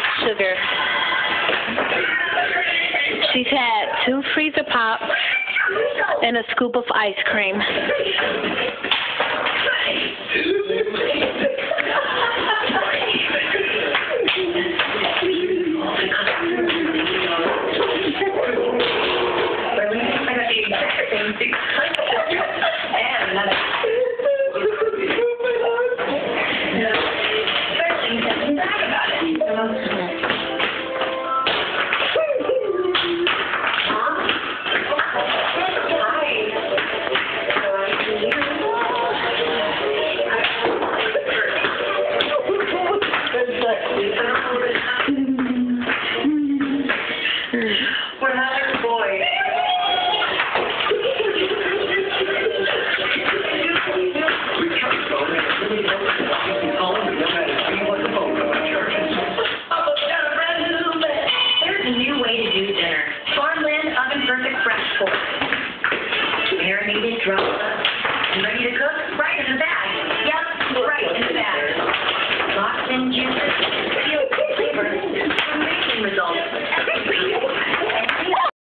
sugar. She's had 2 freezer pops and a scoop of ice cream. We're having a boy. There's a new way to do dinner. Farmland Oven Perfect Fresh Pork.